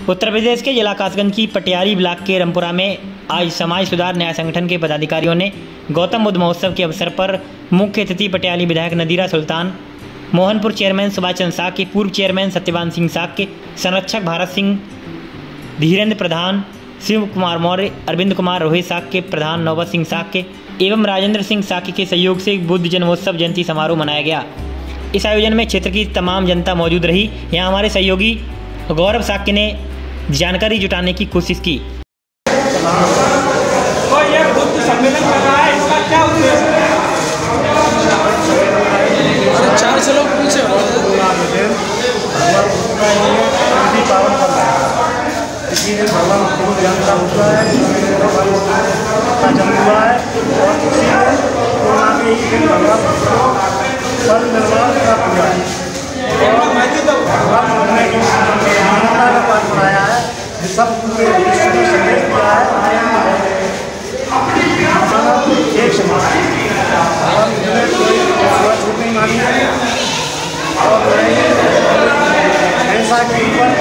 उत्तर प्रदेश के जिला कासगंज की पटियाली ब्लॉक के रमपुरा में आज समाज सुधार न्याय संगठन के पदाधिकारियों ने गौतम बुद्ध महोत्सव के अवसर पर मुख्य अतिथि पटियाली विधायक नदीरा सुल्तान, मोहनपुर चेयरमैन सुभाष चंद्र साक्य, पूर्व चेयरमैन सत्यवान सिंह साक्य, संरक्षक भारत सिंह, धीरेन्द्र प्रधान, शिव कुमार मौर्य, अरविंद कुमार रोहित साक्य, प्रधान नौबत सिंह साक्य एवं राजेंद्र सिंह साक्य के सहयोग से बुद्ध जन्मोत्सव जयंती समारोह मनाया गया। इस आयोजन में क्षेत्र की तमाम जनता मौजूद रही। यहाँ हमारे सहयोगी गौरव साक्य ने जानकारी जुटाने की कोशिश की। तो ये बुद्ध सम्मेलन कर रहा है, इसका क्या उद्देश्य है? चार से लोग पूछे पावन कर रहा है। इसी दिन भगवान बुद्ध जयंती हुआ है, का जन्म हुआ है और उसी दिन कोरोना के ही दिन भगवान पर निर्माण का पूजा है और भगवान ने जो मानवता का पाठ बनाया है, सब पूरे विश्व में संदेश दिया है। मानव एक समान भगवान ने कोई छूट नहीं मानी है और ऐसा के ऊपर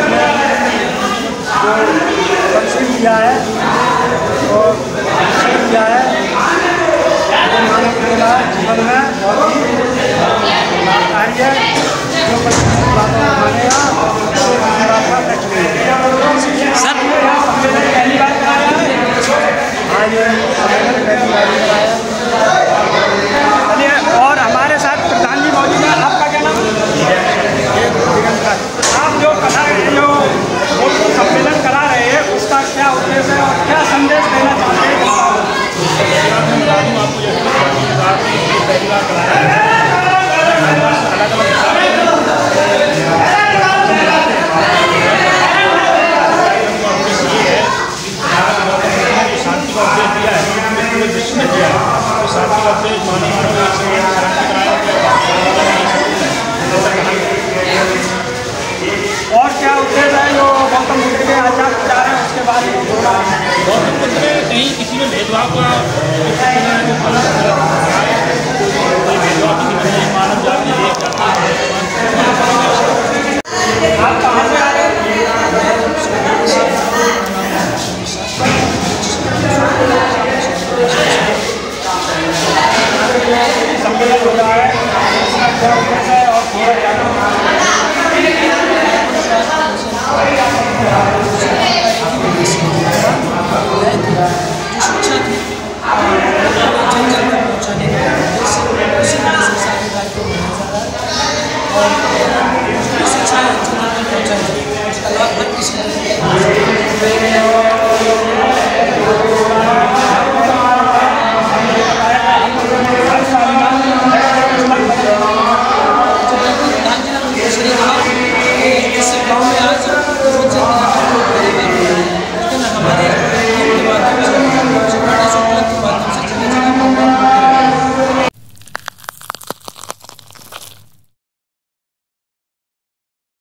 जो कंसिल किया है और निषेध किया है, जो मानव के जीवन में बहुत ही लाभकारी है। जो मानेगा सर, सम्मेलन पहली बार कराया है? हाँ, ये सम्मेलन पहली बार कराया है। और हमारे साथ प्रधान जी मौजूद है। आपका क्या नाम है? आप जो करा रहे हैं, जो बुद्ध सम्मेलन करा रहे हैं, उसका क्या उद्देश्य है और क्या संदेश देना चाहते हैं? और क्या उद्देश्य है जो गौतम बुद्ध के आचार विचार हैं उसके बारे में? गौतम बुद्ध ने कहीं किसी में भेदभाव का मानव जाति आप कहाँ से आ रहे हैं? सम्मेलन हो रहा है, इसका क्या उद्देश्य है और थोड़ा जो शिक्षा थी जन जन तक पहुँचाने का उसी वजह से सारे कार्यक्रम मनाया जा रहा है और शिक्षा जन जन तक पहुँचाई जाए, उसका लाभ हर किसी को